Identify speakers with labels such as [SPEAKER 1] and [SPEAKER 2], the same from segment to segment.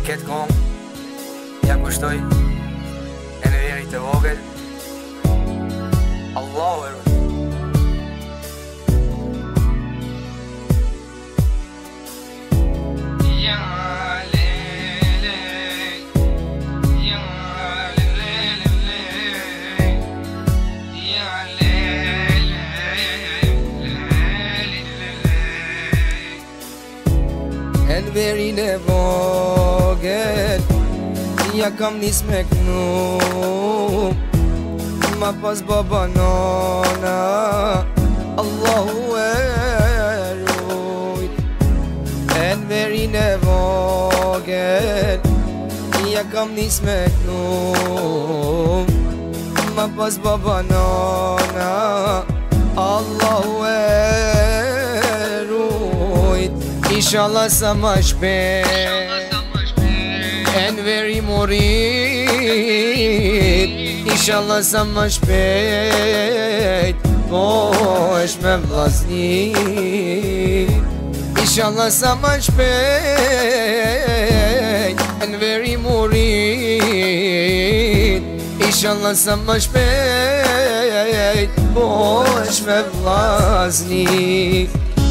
[SPEAKER 1] Këtë kong ja kushtoj e në veri të vogël Allahu e rrë
[SPEAKER 2] Në verin e vogël ja kam nis me knu ma pas baba nona Allahu e rujt Në verin e vogël ja kam nis me knu ma pas baba nona Allahu e Inshallah sa ma shpejt Në veri morit Inshallah sa ma shpejt Po është me vllazni Inshallah sa ma shpejt Në veri morit Inshallah sa ma shpejt Po është me vllazni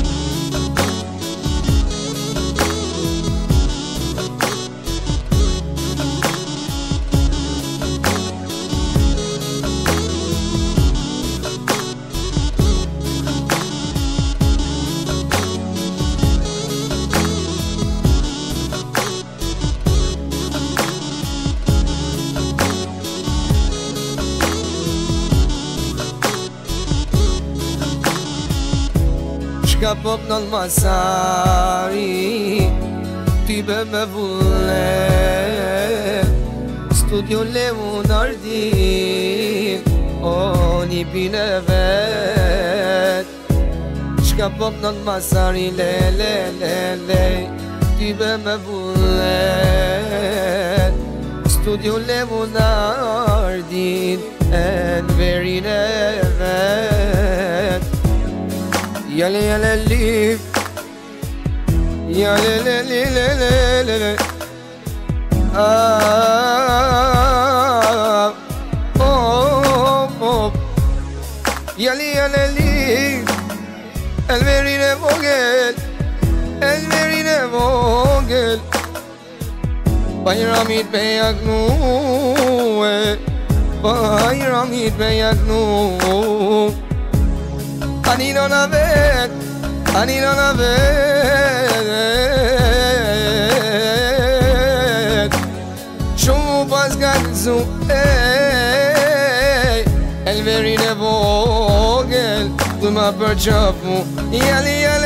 [SPEAKER 2] Shka pop në Masari Ty be me vulle Studio Leonardi O një pine vet Shka pop në Masari Le le le le Ty be me vulle Studio Leonardi Në verin e vet Yale yale li Yale le li le le le le Yale yale li El verine vogel El verine vogel Bayramit beyaknu Bayramit beyaknu Ani non avet Shumë pas gallëzu El verin e vogël Tu ma përqafu Jali